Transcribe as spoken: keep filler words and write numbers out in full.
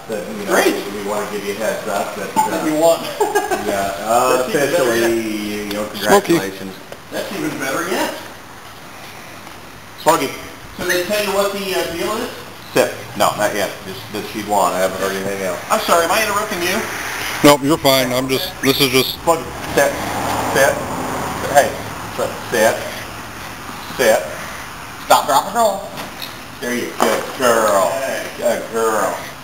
that, you know, Great. we want to give you a heads up that, What uh, do you want? yeah, uh, That's even better officially, you know, congratulations. That's even better yet. Smokey. So they tell you what the uh, deal is? Sit. No, not yet. Just that she'd want. I haven't heard anything else. I'm sorry, am I interrupting you? Nope, you're fine. I'm just, this is just... Smokey, sit. Sit. Hey, sit. Sit. Stop, drop, and roll. There you go. Good girl. Good girl.